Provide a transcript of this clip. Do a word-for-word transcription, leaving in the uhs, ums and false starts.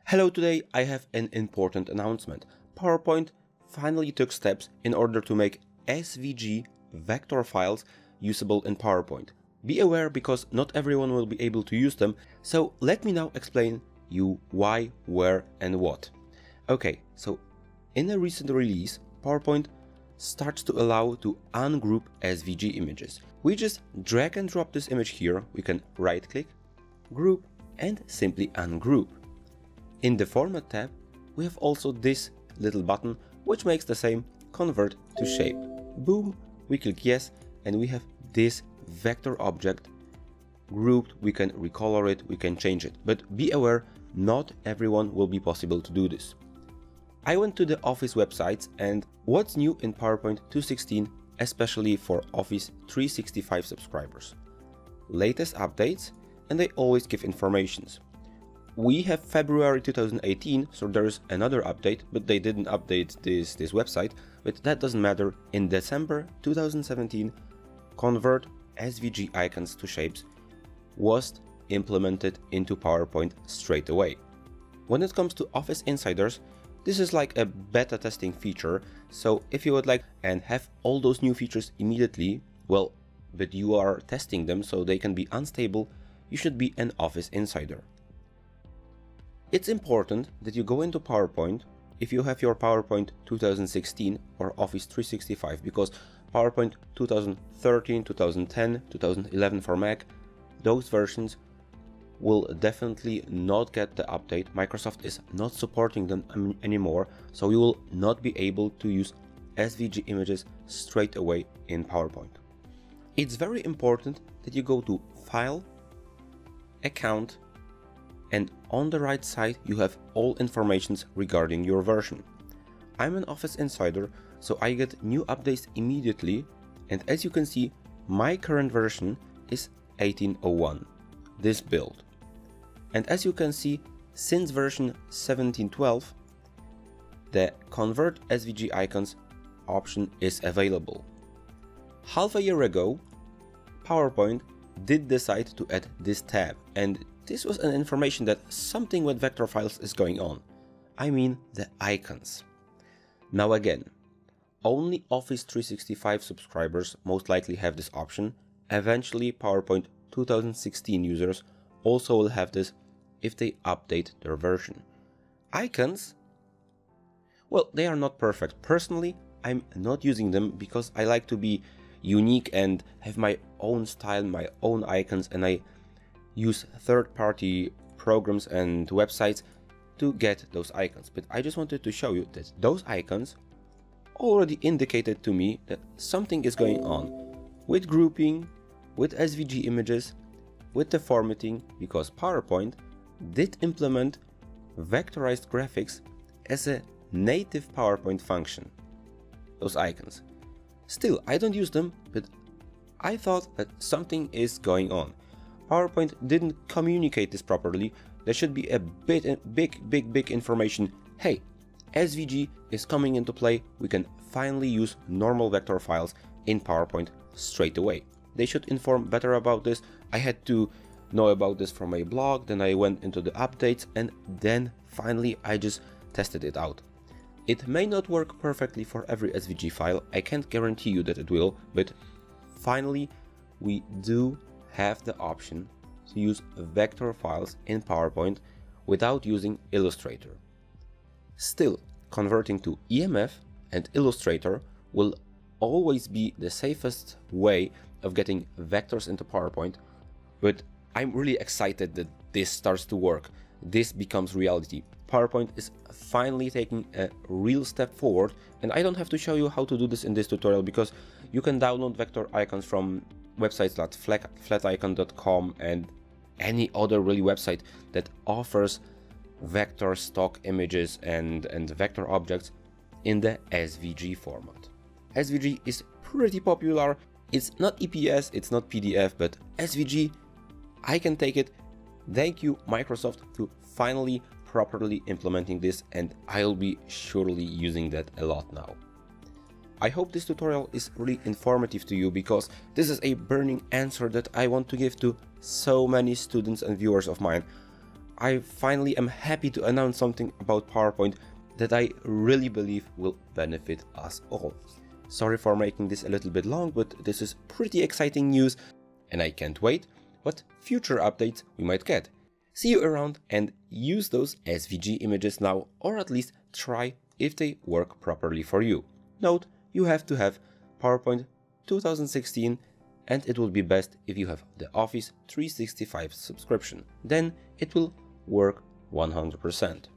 Hello, today I have an important announcement. PowerPoint finally took steps in order to make S V G vector files usable in PowerPoint. Be aware because not everyone will be able to use them, so let me now explain you why, where and what. Okay, so in a recent release, PowerPoint starts to allow to ungroup S V G images. We just drag and drop this image here, we can right click, group and simply ungroup. In the Format tab, we have also this little button which makes the same convert to shape. Boom, we click yes and we have this vector object grouped. We can recolor it, we can change it, but be aware, not everyone will be possible to do this. I went to the Office websites and what's new in PowerPoint two sixteen, especially for Office three sixty-five subscribers. Latest updates, and they always give informations. We have February two thousand eighteen, so there's another update, but they didn't update this, this website, but that doesn't matter. In December two thousand seventeen, convert S V G icons to shapes was implemented into PowerPoint straight away. When it comes to Office Insiders, this is like a beta testing feature, so if you would like and have all those new features immediately, well, but you are testing them so they can be unstable, you should be an Office Insider. It's important that you go into PowerPoint if you have your PowerPoint two thousand sixteen or Office three sixty-five, because PowerPoint two thousand thirteen, two thousand ten, two thousand eleven for Mac, those versions will definitely not get the update. Microsoft is not supporting them anymore, so you will not be able to use S V G images straight away in PowerPoint. It's very important that you go to File, Account, and on the right side you have all informations regarding your version. I'm an Office Insider, so I get new updates immediately, and as you can see, my current version is eighteen oh one, this build. And as you can see, since version seventeen twelve, the Convert S V G Icons option is available. Half a year ago, PowerPoint did decide to add this tab, and this was an information that something with vector files is going on. I mean the icons. Now again, only Office three sixty-five subscribers most likely have this option. Eventually PowerPoint two thousand sixteen users also will have this if they update their version. Icons, well, they are not perfect. Personally, I'm not using them because I like to be unique and have my own style, my own icons, and I use third-party programs and websites to get those icons. But I just wanted to show you that those icons already indicated to me that something is going on with grouping, with S V G images, with the formatting, because PowerPoint did implement vectorized graphics as a native PowerPoint function. Those icons. Still, I don't use them, but I thought that something is going on. PowerPoint didn't communicate this properly. There should be a bit, big, big, big information. Hey, S V G is coming into play. We can finally use normal vector files in PowerPoint straight away. They should inform better about this. I had to know about this from a blog, then I went into the updates, and then finally I just tested it out. It may not work perfectly for every S V G file. I can't guarantee you that it will, but finally we do have the option to use vector files in PowerPoint without using Illustrator. Still, converting to E M F and Illustrator will always be the safest way of getting vectors into PowerPoint, but I'm really excited that this starts to work. This becomes reality. PowerPoint is finally taking a real step forward, and I don't have to show you how to do this in this tutorial because you can download vector icons from websites like flat icon dot com and any other really website that offers vector stock images and, and vector objects in the S V G format. S V G is pretty popular. It's not E P S, it's not P D F, but S V G, I can take it. Thank you, Microsoft, to finally properly implementing this, and I'll be surely using that a lot now. I hope this tutorial is really informative to you because this is a burning answer that I want to give to so many students and viewers of mine. I finally am happy to announce something about PowerPoint that I really believe will benefit us all. Sorry for making this a little bit long, but this is pretty exciting news and I can't wait what future updates we might get. See you around and use those S V G images now, or at least try if they work properly for you. Note, you have to have PowerPoint two thousand sixteen and it will be best if you have the Office three sixty-five subscription. Then it will work one hundred percent.